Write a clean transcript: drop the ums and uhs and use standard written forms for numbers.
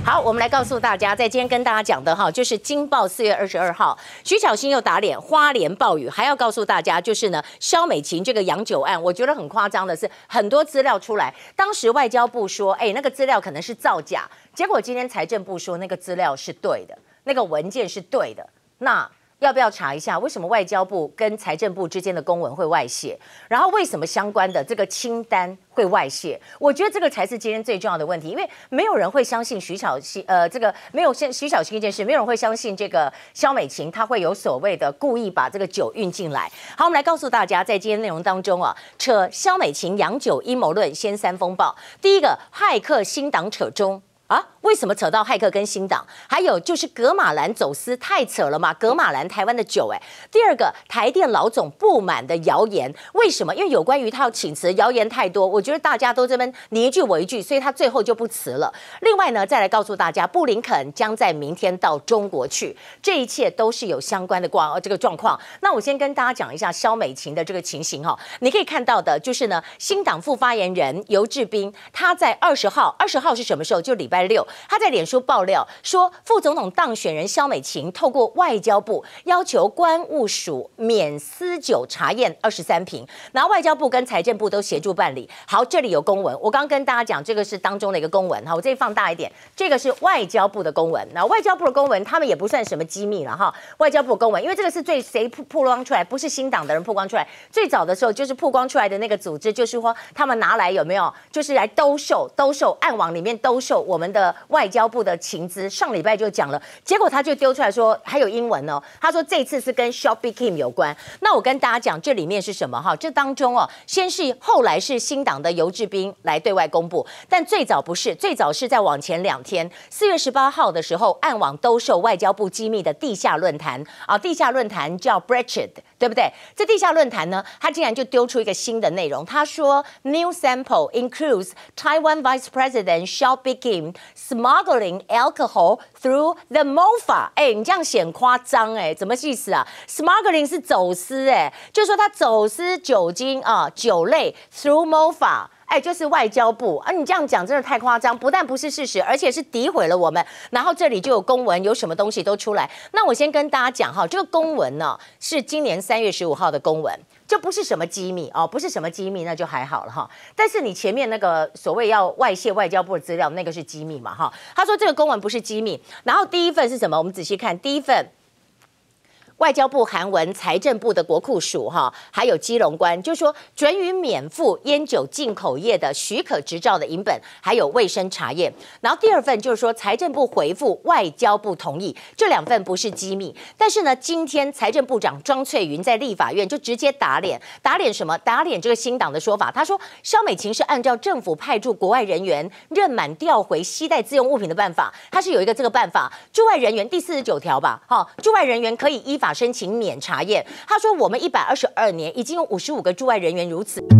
好，我们来告诉大家，在今天跟大家讲的哈，就是惊爆4月22号，徐巧芯又打脸，花莲暴雨，还要告诉大家，就是呢，萧美琴这个洋酒案，我觉得很夸张的是，很多资料出来，当时外交部说，那个资料可能是造假，结果今天财政部说那个资料是对的，那个文件是对的，那。要不要查一下为什么外交部跟财政部之间的公文会外泄？然后为什么相关的这个清单会外泄？我觉得这个才是今天最重要的问题，因为没有人会相信徐巧芯，这个没有徐巧芯一件事，没有人会相信这个萧美琴她会有所谓的故意把这个酒运进来。好，我们来告诉大家，在今天内容当中啊，扯萧美琴洋酒阴谋论先三风暴，第一个骇客新党扯中。啊，为什么扯到骇客跟新党？还有就是葛玛兰走私太扯了嘛？葛玛兰台湾的酒，第二个台电老总不满的谣言，为什么？因为有关于他要请辞谣言太多，我觉得大家都这边你一句我一句，所以他最后就不辞了。另外呢，再来告诉大家，布林肯将在明天到中国去，这一切都是有相关的这个状况。那我先跟大家讲一下萧美琴的这个情形哈，你可以看到的就是呢，新党副发言人游志斌，他在20号是什么时候？就礼拜6，他在脸书爆料说，副总统当选人萧美琴透过外交部要求关务署免私酒查验23瓶，然后外交部跟财政部都协助办理。好，这里有公文，我刚刚跟大家讲，这个是当中的一个公文，好，我这里放大一点，这个是外交部的公文。那外交部的公文，他们也不算什么机密了哈。外交部的公文，因为这个是谁曝光出来，不是新党的人曝光出来，最早的时候就是曝光出来的那个组织，就是说他们拿来有没有，就是来兜售暗网里面兜售我们的外交部的情资，上礼拜就讲了，结果他就丢出来说还有英文哦，他说这次是跟 Shopee Kim 有关。那我跟大家讲这里面是什么哈？这当中哦，后来是新党的游志斌来对外公布，但最早不是，最早是在往前2天，4月18号的时候，暗网兜售外交部机密的地下论坛啊，地下论坛叫 Breitbart， 对不对？这地下论坛呢，他竟然就丢出一个新的内容，他说 New sample includes Taiwan Vice President Shopee Kim smuggling alcohol through the MOFA。你这样显夸张怎么意思啊 ？Smuggling 是走私就是说他走私酒精啊酒类 through MOFA。就是外交部啊！你这样讲真的太夸张，不但不是事实，而且是诋毁了我们。然后这里就有公文，有什么东西都出来。那我先跟大家讲哈，这个公文呢是今年3月15号的公文，这不是什么机密哦，不是什么机密，那就还好了哈。但是你前面那个所谓要外泄外交部的资料，那个是机密嘛哈？他说这个公文不是机密，然后第一份是什么？我们仔细看第一份。外交部韩文、财政部的国库署还有基隆关，就是说准予免付烟酒进口业的许可执照的影本，还有卫生查验。然后第二份就是说财政部回复外交部同意，这2份不是机密。但是呢，今天财政部长庄翠云在立法院就直接打脸什么？打脸这个新党的说法。他说萧美琴是按照政府派驻国外人员任满调回携带自用物品的办法，他是有一个这个办法，驻外人员第49条吧，驻外人员可以依法申请免查验。他说我们122年已经有55个驻外人员如此。